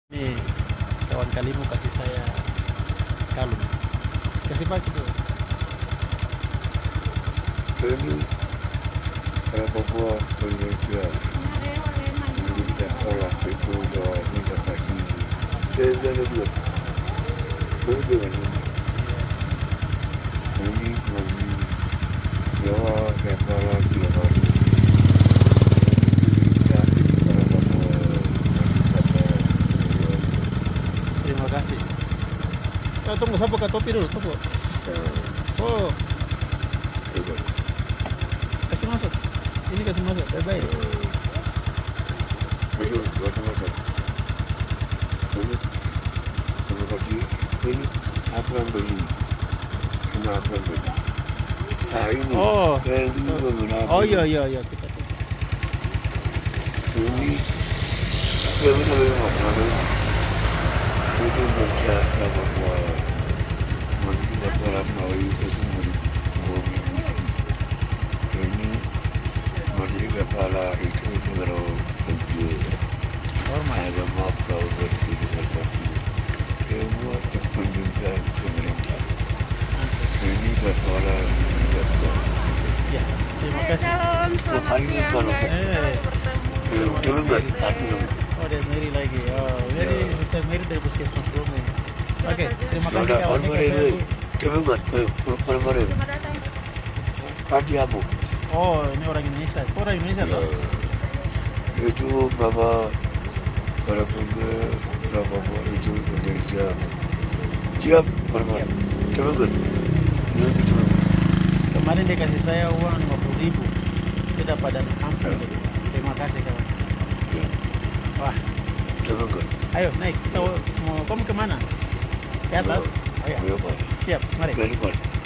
Nih, kawan kalimu kasih saya kalung. Kasih pakai tuh. Ini kenapa buat penelitian mendirikan olah itu yang mendapati keinginan lebih berjalan ini membeli Jawa dan Barat yang hari Terima kasih. Tunggu, saya buka topi dulu, tunggu. Oh, kasih masuk. Ini kasih masuk, baik-baik. Itu macam-macam. Ini kaki ini apa yang begini? Ini apa yang begini? Ini yang ini menggunakan. Oh iya kita. Ini yang menggunakan itu macam apa buat mendirikan orang Melayu itu memiliki ini mendirikan kepala itu negara agama kau berdiri semua pendidikan pemerintah ini kepala Ya, terima kasih. hari ini kalau terus Oh, dari Mary lagi. Oh, jadi bisa Mary dari puskesmas Bome. Oke, terima kasih kawan. Patiamu. Oh, ini orang Indonesia. Oh, orang Indonesia toh? Itu mama para pengen berapa itu Indonesia siap orang teman Kemarin dia kasih saya uang 50.000. Dia dapat dana kampung. Terima kasih kawan. Wah, teman ayo naik. Kita mau kamu kemana? Ke atas? Oh, ya. Siap, mari.